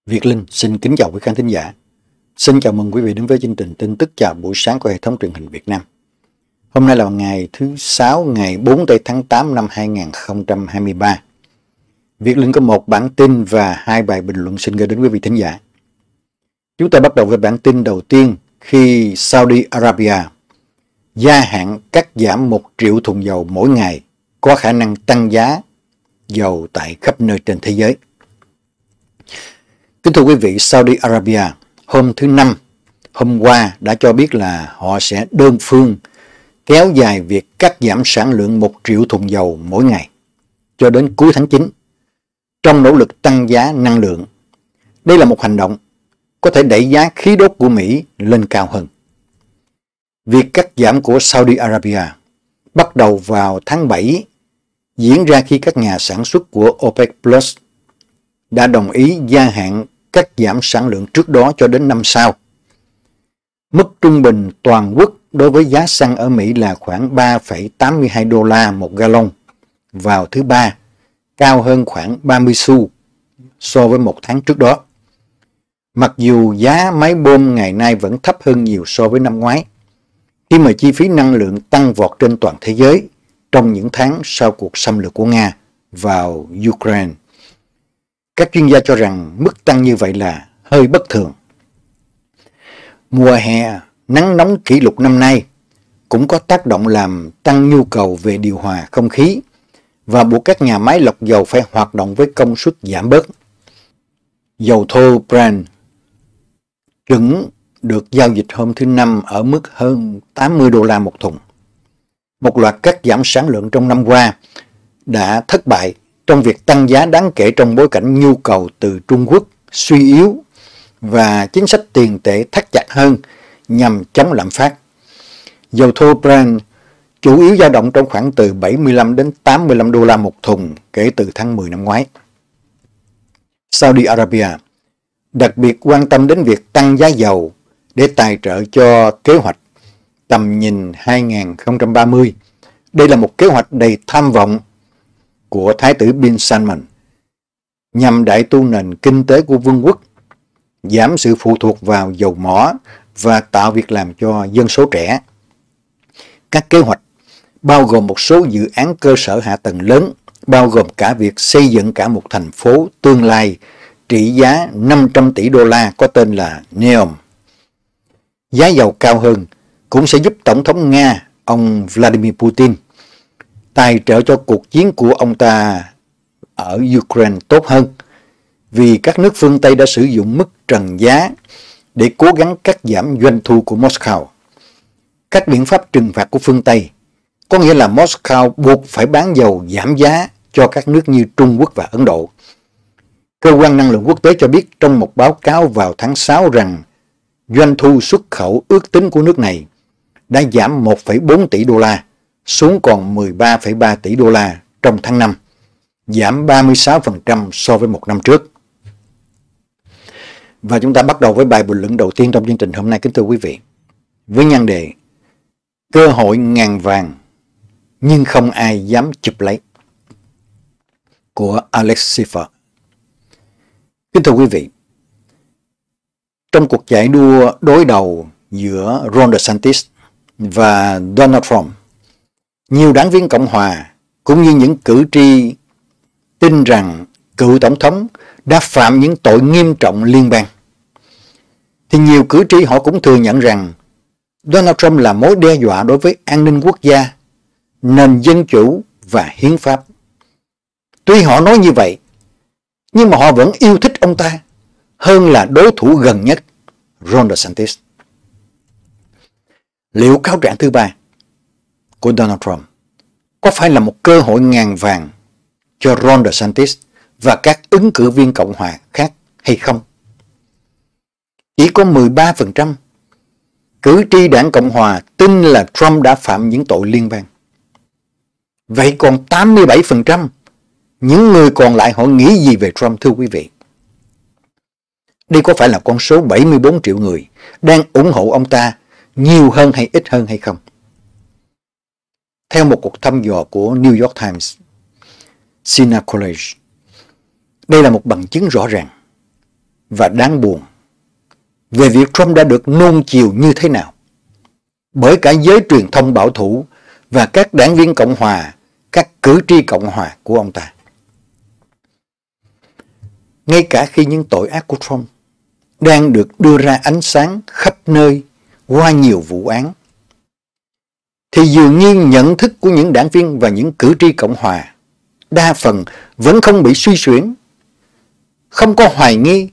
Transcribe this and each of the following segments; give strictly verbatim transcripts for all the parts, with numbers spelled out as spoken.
Việt Linh xin kính chào quý khán thính giả. Xin chào mừng quý vị đến với chương trình tin tức chào buổi sáng của hệ thống truyền hình Việt Nam. Hôm nay là ngày thứ sáu, ngày bốn tây tháng tám năm hai nghìn không trăm hai mươi ba. Việt Linh có một bản tin và hai bài bình luận xin gửi đến quý vị thính giả. Chúng ta bắt đầu với bản tin đầu tiên khi Saudi Arabia gia hạn cắt giảm một triệu thùng dầu mỗi ngày có khả năng tăng giá dầu tại khắp nơi trên thế giới. Kính thưa quý vị, Saudi Arabia hôm thứ Năm, hôm qua đã cho biết là họ sẽ đơn phương kéo dài việc cắt giảm sản lượng một triệu thùng dầu mỗi ngày cho đến cuối tháng chín trong nỗ lực tăng giá năng lượng. Đây là một hành động có thể đẩy giá khí đốt của Mỹ lên cao hơn. Việc cắt giảm của Saudi Arabia bắt đầu vào tháng bảy diễn ra khi các nhà sản xuất của OPEC Plus đã đồng ý gia hạn cắt giảm sản lượng trước đó cho đến năm sau. Mức trung bình toàn quốc đối với giá xăng ở Mỹ là khoảng ba phẩy tám mươi hai đô la một gallon vào thứ Ba, cao hơn khoảng ba mươi xu so với một tháng trước đó. Mặc dù giá máy bơm ngày nay vẫn thấp hơn nhiều so với năm ngoái, khi mà chi phí năng lượng tăng vọt trên toàn thế giới trong những tháng sau cuộc xâm lược của Nga vào Ukraine. Các chuyên gia cho rằng mức tăng như vậy là hơi bất thường. Mùa hè nắng nóng kỷ lục năm nay cũng có tác động làm tăng nhu cầu về điều hòa không khí và buộc các nhà máy lọc dầu phải hoạt động với công suất giảm bớt. Dầu thô Brent chuẩn được giao dịch hôm thứ Năm ở mức hơn tám mươi đô la một thùng. Một loạt cắt giảm sản lượng trong năm qua đã thất bại trong việc tăng giá đáng kể trong bối cảnh nhu cầu từ Trung Quốc suy yếu và chính sách tiền tệ thắt chặt hơn nhằm chống lạm phát. Dầu thô Brent chủ yếu dao động trong khoảng từ bảy mươi lăm đến tám mươi lăm đô la một thùng kể từ tháng mười năm ngoái. Saudi Arabia đặc biệt quan tâm đến việc tăng giá dầu để tài trợ cho kế hoạch tầm nhìn hai nghìn không trăm ba mươi. Đây là một kế hoạch đầy tham vọng của Thái tử Bin Salman nhằm đại tu nền kinh tế của vương quốc, giảm sự phụ thuộc vào dầu mỏ và tạo việc làm cho dân số trẻ. Các kế hoạch bao gồm một số dự án cơ sở hạ tầng lớn, bao gồm cả việc xây dựng cả một thành phố tương lai trị giá năm trăm tỷ đô la có tên là Neom. Giá dầu cao hơn cũng sẽ giúp Tổng thống Nga, ông Vladimir Putin, tài trợ cho cuộc chiến của ông ta ở Ukraine tốt hơn, vì các nước phương Tây đã sử dụng mức trần giá để cố gắng cắt giảm doanh thu của Moscow. Các biện pháp trừng phạt của phương Tây có nghĩa là Moscow buộc phải bán dầu giảm giá cho các nước như Trung Quốc và Ấn Độ. Cơ quan năng lượng quốc tế cho biết trong một báo cáo vào tháng sáu rằng doanh thu xuất khẩu ước tính của nước này đã giảm một phẩy bốn tỷ đô la xuống còn mười ba phẩy ba tỷ đô la trong tháng năm, giảm ba mươi sáu phần trăm so với một năm trước. Và chúng ta bắt đầu với bài bình luận đầu tiên trong chương trình hôm nay, kính thưa quý vị, với nhan đề cơ hội ngàn vàng nhưng không ai dám chụp lấy, của Alex Schiffer. Kính thưa quý vị, trong cuộc chạy đua đối đầu giữa Ron DeSantis và Donald Trump, nhiều đảng viên Cộng hòa cũng như những cử tri tin rằng cựu tổng thống đã phạm những tội nghiêm trọng liên bang. Thì nhiều cử tri họ cũng thừa nhận rằng Donald Trump là mối đe dọa đối với an ninh quốc gia, nền dân chủ và hiến pháp. Tuy họ nói như vậy, nhưng mà họ vẫn yêu thích ông ta hơn là đối thủ gần nhất, Ron DeSantis. Liệu cáo trạng thứ ba của Donald Trump có phải là một cơ hội ngàn vàng cho Ron DeSantis và các ứng cử viên Cộng hòa khác hay không? Chỉ có mười ba phần trăm cử tri đảng Cộng hòa tin là Trump đã phạm những tội liên bang. Vậy còn tám mươi bảy phần trăm những người còn lại họ nghĩ gì về Trump, thưa quý vị? Đây có phải là con số bảy mươi bốn triệu người đang ủng hộ ông ta nhiều hơn hay ít hơn hay không? Theo một cuộc thăm dò của New York Times, Sina College, đây là một bằng chứng rõ ràng. và đáng buồn về việc Trump đã được nuông chiều như thế nào bởi cả giới truyền thông bảo thủ và các đảng viên Cộng hòa, các cử tri Cộng hòa của ông ta. Ngay cả khi những tội ác của Trump đang được đưa ra ánh sáng khắp nơi qua nhiều vụ án, thì dường như nhận thức của những đảng viên và những cử tri Cộng hòa đa phần vẫn không bị suy xuyển, không có hoài nghi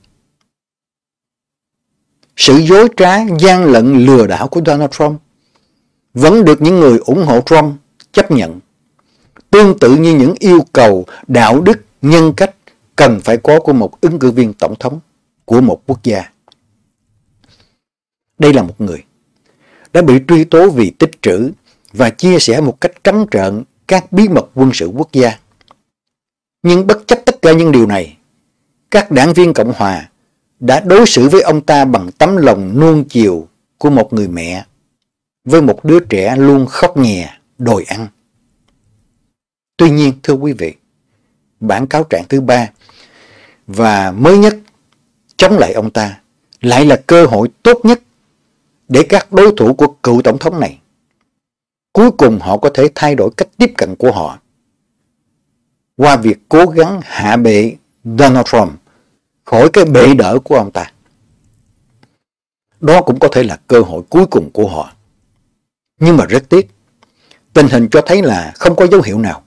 sự dối trá, gian lận, lừa đảo của Donald Trump vẫn được những người ủng hộ Trump chấp nhận, tương tự như những yêu cầu đạo đức, nhân cách cần phải có của một ứng cử viên tổng thống của một quốc gia. Đây là một người đã bị truy tố vì tích trữ và chia sẻ một cách trắng trợn các bí mật quân sự quốc gia. Nhưng bất chấp tất cả những điều này, các đảng viên Cộng hòa đã đối xử với ông ta bằng tấm lòng nuông chiều của một người mẹ với một đứa trẻ luôn khóc nhè đòi ăn. Tuy nhiên, thưa quý vị, bản cáo trạng thứ ba và mới nhất chống lại ông ta lại là cơ hội tốt nhất để các đối thủ của cựu tổng thống này cuối cùng họ có thể thay đổi cách tiếp cận của họ qua việc cố gắng hạ bệ Donald Trump khỏi cái bệ đỡ của ông ta. Đó cũng có thể là cơ hội cuối cùng của họ. Nhưng mà rất tiếc, tình hình cho thấy là không có dấu hiệu nào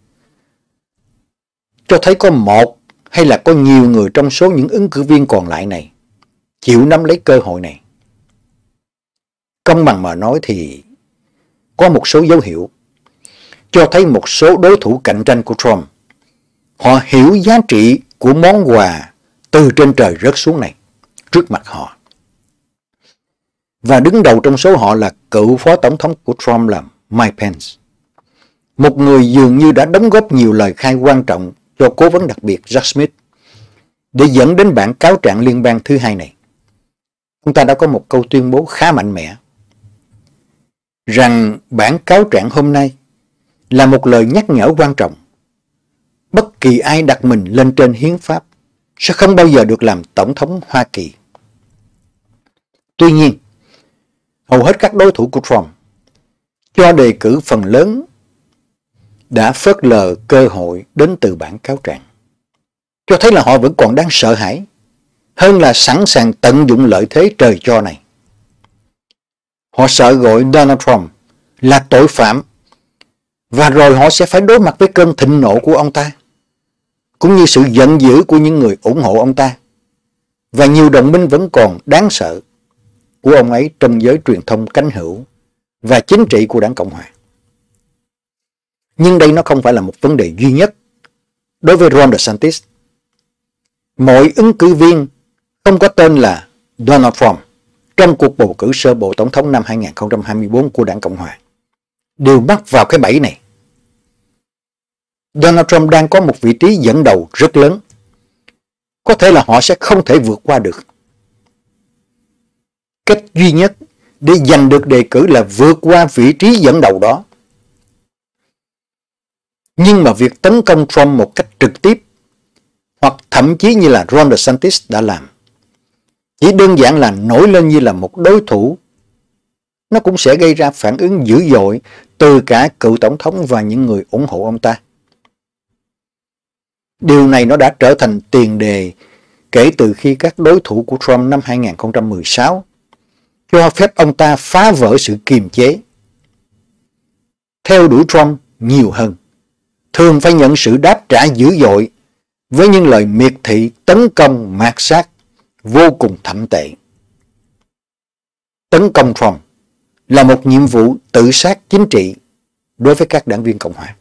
cho thấy có một hay là có nhiều người trong số những ứng cử viên còn lại này chịu nắm lấy cơ hội này. Công bằng mà nói thì có một số dấu hiệu cho thấy một số đối thủ cạnh tranh của Trump, họ hiểu giá trị của món quà từ trên trời rớt xuống này trước mặt họ. Và đứng đầu trong số họ là cựu phó tổng thống của Trump là Mike Pence, một người dường như đã đóng góp nhiều lời khai quan trọng cho cố vấn đặc biệt Jack Smith để dẫn đến bản cáo trạng liên bang thứ hai này. Ông ta đã có một câu tuyên bố khá mạnh mẽ rằng bản cáo trạng hôm nay là một lời nhắc nhở quan trọng. Bất kỳ ai đặt mình lên trên hiến pháp sẽ không bao giờ được làm tổng thống Hoa Kỳ. Tuy nhiên, hầu hết các đối thủ của Trump cho đề cử phần lớn đã phớt lờ cơ hội đến từ bản cáo trạng, cho thấy là họ vẫn còn đang sợ hãi hơn là sẵn sàng tận dụng lợi thế trời cho này. Họ sợ gọi Donald Trump là tội phạm và rồi họ sẽ phải đối mặt với cơn thịnh nộ của ông ta, cũng như sự giận dữ của những người ủng hộ ông ta và nhiều đồng minh vẫn còn đáng sợ của ông ấy trong giới truyền thông cánh hữu và chính trị của đảng Cộng hòa. Nhưng đây nó không phải là một vấn đề duy nhất đối với Ron DeSantis. Mọi ứng cử viên không có tên là Donald Trump trong cuộc bầu cử sơ bộ tổng thống năm hai nghìn không trăm hai mươi tư của đảng Cộng hòa đều mắc vào cái bẫy này. Donald Trump đang có một vị trí dẫn đầu rất lớn. Có thể là họ sẽ không thể vượt qua được. Cách duy nhất để giành được đề cử là vượt qua vị trí dẫn đầu đó. Nhưng mà việc tấn công Trump một cách trực tiếp, hoặc thậm chí như là Ron DeSantis đã làm, chỉ đơn giản là nổi lên như là một đối thủ, nó cũng sẽ gây ra phản ứng dữ dội từ cả cựu tổng thống và những người ủng hộ ông ta. Điều này nó đã trở thành tiền đề kể từ khi các đối thủ của Trump năm hai nghìn không trăm mười sáu cho phép ông ta phá vỡ sự kiềm chế, theo đuổi Trump nhiều hơn, thường phải nhận sự đáp trả dữ dội với những lời miệt thị, tấn công, mạt sát vô cùng thậm tệ. Tấn công Trump là một nhiệm vụ tự sát chính trị đối với các đảng viên Cộng hòa.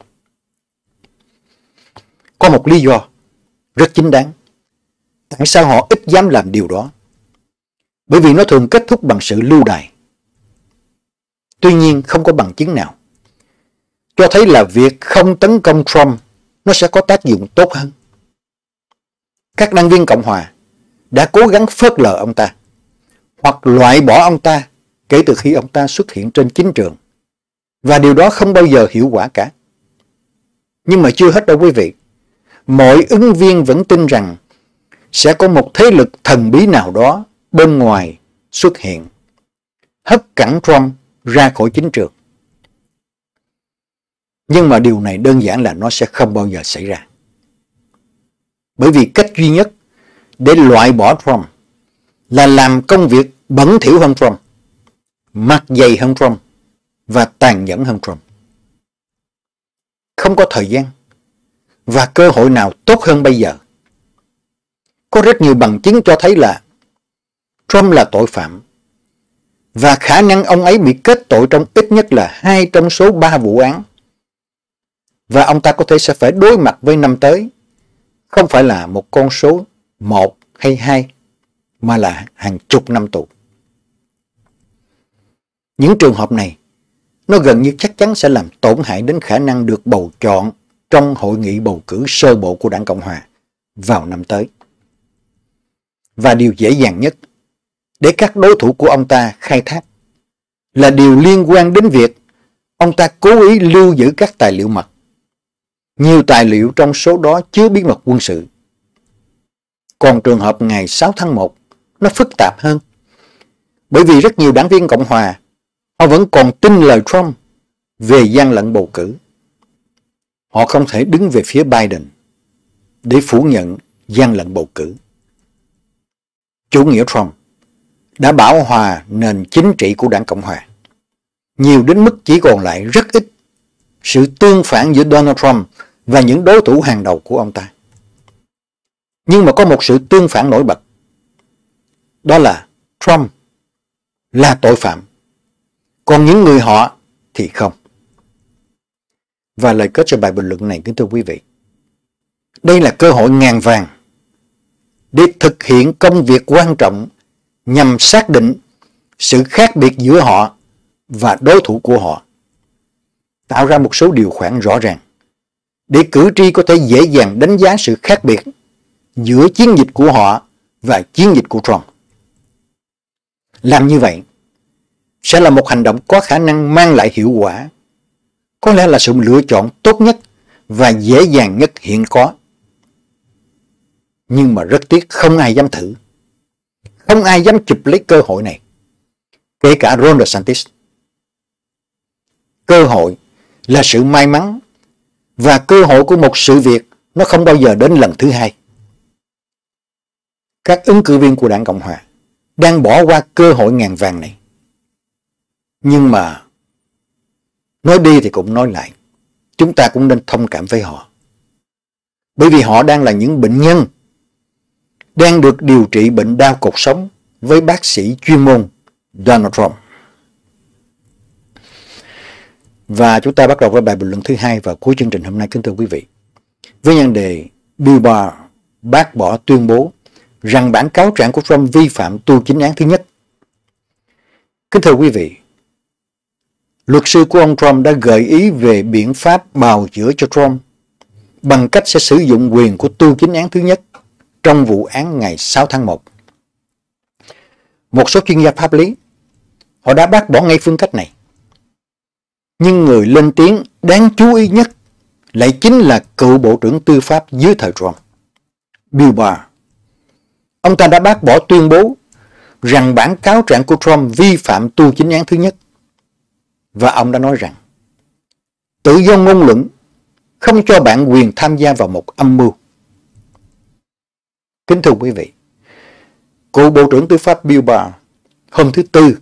Có một lý do rất chính đáng tại sao họ ít dám làm điều đó, bởi vì nó thường kết thúc bằng sự lưu đày. Tuy nhiên không có bằng chứng nào cho thấy là việc không tấn công Trump nó sẽ có tác dụng tốt hơn. Các đảng viên Cộng hòa đã cố gắng phớt lờ ông ta hoặc loại bỏ ông ta kể từ khi ông ta xuất hiện trên chính trường, và điều đó không bao giờ hiệu quả cả. Nhưng mà chưa hết đâu quý vị. Mọi ứng viên vẫn tin rằng sẽ có một thế lực thần bí nào đó bên ngoài xuất hiện, hất cẳng Trump ra khỏi chính trường. Nhưng mà điều này đơn giản là nó sẽ không bao giờ xảy ra. Bởi vì cách duy nhất để loại bỏ Trump là làm công việc bẩn thỉu hơn Trump, mặt dày hơn Trump và tàn nhẫn hơn Trump. Không có thời gian và cơ hội nào tốt hơn bây giờ. Có rất nhiều bằng chứng cho thấy là Trump là tội phạm và khả năng ông ấy bị kết tội trong ít nhất là hai trong số ba vụ án. Và ông ta có thể sẽ phải đối mặt với năm tới, không phải là một con số một hay hai, mà là hàng chục năm tù. Những trường hợp này, nó gần như chắc chắn sẽ làm tổn hại đến khả năng được bầu chọn trong hội nghị bầu cử sơ bộ của Đảng Cộng Hòa vào năm tới. Và điều dễ dàng nhất để các đối thủ của ông ta khai thác là điều liên quan đến việc ông ta cố ý lưu giữ các tài liệu mật. Nhiều tài liệu trong số đó chứa bí mật quân sự. Còn trường hợp ngày sáu tháng một, nó phức tạp hơn. Bởi vì rất nhiều đảng viên Cộng Hòa, họ vẫn còn tin lời Trump về gian lận bầu cử. Họ không thể đứng về phía Biden để phủ nhận gian lận bầu cử. Chủ nghĩa Trump đã bảo hòa nền chính trị của Đảng Cộng Hòa, nhiều đến mức chỉ còn lại rất ít sự tương phản giữa Donald Trump và những đối thủ hàng đầu của ông ta. Nhưng mà có một sự tương phản nổi bật. Đó là Trump là tội phạm, còn những người họ thì không. Và lời kết cho bài bình luận này, kính thưa quý vị, đây là cơ hội ngàn vàng để thực hiện công việc quan trọng nhằm xác định sự khác biệt giữa họ và đối thủ của họ, tạo ra một số điều khoản rõ ràng để cử tri có thể dễ dàng đánh giá sự khác biệt giữa chiến dịch của họ và chiến dịch của Trump. Làm như vậy sẽ là một hành động có khả năng mang lại hiệu quả, có lẽ là sự lựa chọn tốt nhất và dễ dàng nhất hiện có. Nhưng mà rất tiếc không ai dám thử, không ai dám chụp lấy cơ hội này, kể cả Ron DeSantis. Cơ hội là sự may mắn, và cơ hội của một sự việc nó không bao giờ đến lần thứ hai. Các ứng cử viên của Đảng Cộng Hòa đang bỏ qua cơ hội ngàn vàng này. Nhưng mà nói đi thì cũng nói lại, chúng ta cũng nên thông cảm với họ. Bởi vì họ đang là những bệnh nhân đang được điều trị bệnh đau cột sống với bác sĩ chuyên môn Donald Trump. Và chúng ta bắt đầu với bài bình luận thứ hai vào cuối chương trình hôm nay, kính thưa quý vị, với nhan đề Bill Barr bác bỏ tuyên bố rằng bản cáo trạng của Trump vi phạm tu chính án thứ nhất. Kính thưa quý vị, luật sư của ông Trump đã gợi ý về biện pháp bào chữa cho Trump bằng cách sẽ sử dụng quyền của tu chính án thứ nhất trong vụ án ngày sáu tháng một. Một số chuyên gia pháp lý, họ đã bác bỏ ngay phương cách này. Nhưng người lên tiếng đáng chú ý nhất lại chính là cựu Bộ trưởng Tư pháp dưới thời Trump, Bill Barr. Ông ta đã bác bỏ tuyên bố rằng bản cáo trạng của Trump vi phạm tu chính án thứ nhất. Và ông đã nói rằng tự do ngôn luận không cho bạn quyền tham gia vào một âm mưu. Kính thưa quý vị, cựu Bộ trưởng Tư pháp Bill Barr hôm thứ Tư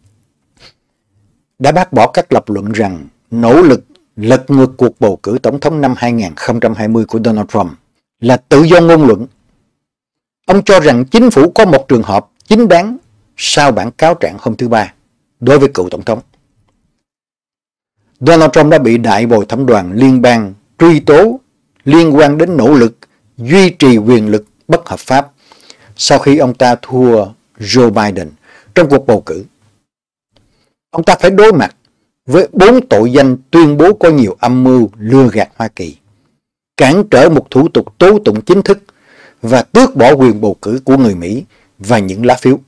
đã bác bỏ các lập luận rằng nỗ lực lật ngược cuộc bầu cử tổng thống năm hai nghìn không trăm hai mươi của Donald Trump là tự do ngôn luận. Ông cho rằng chính phủ có một trường hợp chính đáng sau bản cáo trạng hôm thứ Ba đối với cựu tổng thống. Donald Trump đã bị Đại bồi thẩm đoàn liên bang truy tố liên quan đến nỗ lực duy trì quyền lực bất hợp pháp sau khi ông ta thua Joe Biden trong cuộc bầu cử. Ông ta phải đối mặt với bốn tội danh tuyên bố có nhiều âm mưu lừa gạt Hoa Kỳ, cản trở một thủ tục tố tụng chính thức và tước bỏ quyền bầu cử của người Mỹ và những lá phiếu.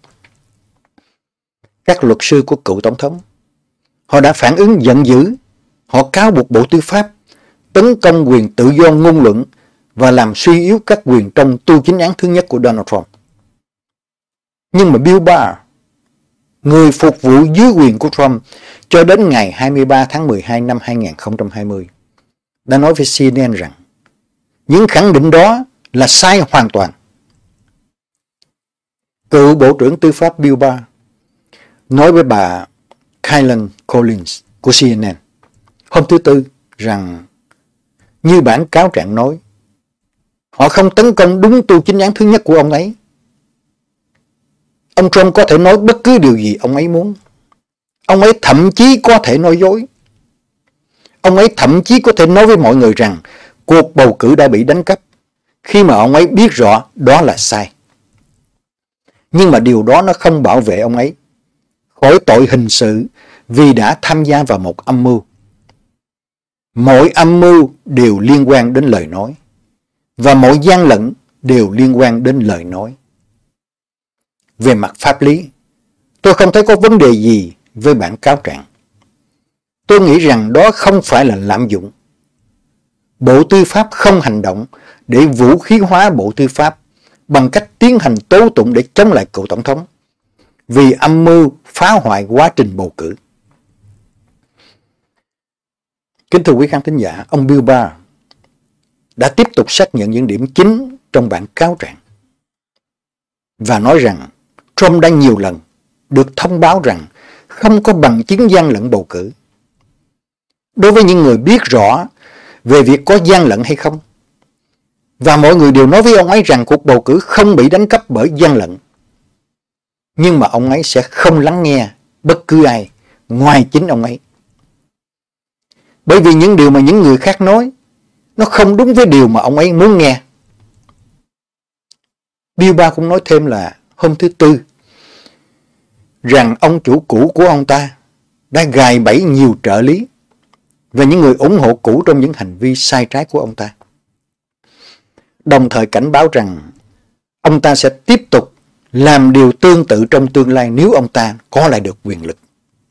Các luật sư của cựu tổng thống, họ đã phản ứng giận dữ. Họ cáo buộc Bộ Tư pháp tấn công quyền tự do ngôn luận và làm suy yếu các quyền trong tu chính án thứ nhất của Donald Trump. Nhưng mà Bill Barr, người phục vụ dưới quyền của Trump cho đến ngày hai mươi ba tháng mười hai năm hai nghìn không trăm hai mươi, đã nói với C N N rằng những khẳng định đó là sai hoàn toàn. Cựu Bộ trưởng Tư pháp Bill Barr nói với bà Kaitlan Collins của C N N hôm thứ Tư rằng như bản cáo trạng nói, họ không tấn công đúng tu chính án thứ nhất của ông ấy. Ông Trump có thể nói bất cứ điều gì ông ấy muốn. Ông ấy thậm chí có thể nói dối. Ông ấy thậm chí có thể nói với mọi người rằng cuộc bầu cử đã bị đánh cắp, khi mà ông ấy biết rõ đó là sai. Nhưng mà điều đó nó không bảo vệ ông ấy khỏi tội hình sự vì đã tham gia vào một âm mưu. Mọi âm mưu đều liên quan đến lời nói, và mọi gian lận đều liên quan đến lời nói. Về mặt pháp lý, tôi không thấy có vấn đề gì với bản cáo trạng. Tôi nghĩ rằng đó không phải là lạm dụng. Bộ Tư pháp không hành động để vũ khí hóa Bộ Tư pháp bằng cách tiến hành tố tụng để chống lại cựu tổng thống vì âm mưu phá hoại quá trình bầu cử. Kính thưa quý khán thính giả, ông Bill Barr đã tiếp tục xác nhận những điểm chính trong bản cáo trạng và nói rằng Trump đã nhiều lần được thông báo rằng không có bằng chứng gian lận bầu cử. Đối với những người biết rõ về việc có gian lận hay không, và mọi người đều nói với ông ấy rằng cuộc bầu cử không bị đánh cắp bởi gian lận, nhưng mà ông ấy sẽ không lắng nghe bất cứ ai ngoài chính ông ấy. Bởi vì những điều mà những người khác nói nó không đúng với điều mà ông ấy muốn nghe. Bill Barr cũng nói thêm là hôm thứ Tư rằng ông chủ cũ của ông ta đã gài bẫy nhiều trợ lý và những người ủng hộ cũ trong những hành vi sai trái của ông ta, đồng thời cảnh báo rằng ông ta sẽ tiếp tục làm điều tương tự trong tương lai nếu ông ta có lại được quyền lực.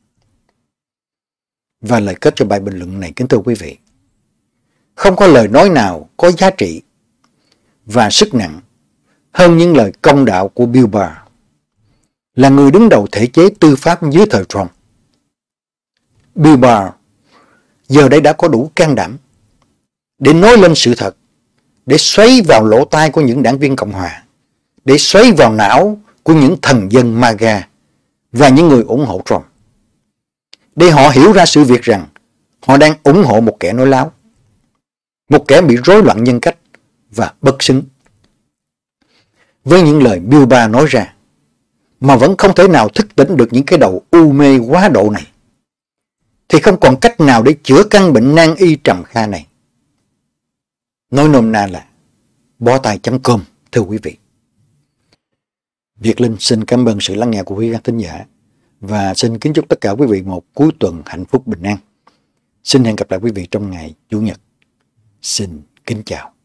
Và lời kết cho bài bình luận này, kính thưa quý vị, không có lời nói nào có giá trị và sức nặng hơn những lời công đạo của Bill Barr, là người đứng đầu thể chế tư pháp dưới thời Trump. Bill Barr giờ đây đã có đủ can đảm để nói lên sự thật, để xoáy vào lỗ tai của những đảng viên Cộng hòa, để xoáy vào não của những thần dân MAGA và những người ủng hộ Trump, để họ hiểu ra sự việc rằng họ đang ủng hộ một kẻ nói láo, một kẻ bị rối loạn nhân cách và bất xứng. Với những lời Bill Barr nói ra mà vẫn không thể nào thức tỉnh được những cái đầu u mê quá độ này, thì không còn cách nào để chữa căn bệnh nan y trầm kha này. Nói nôm na là bó tay chấm com, thưa quý vị. Việt Linh xin cảm ơn sự lắng nghe của quý khán thính giả và xin kính chúc tất cả quý vị một cuối tuần hạnh phúc bình an. Xin hẹn gặp lại quý vị trong ngày Chủ nhật. Xin kính chào.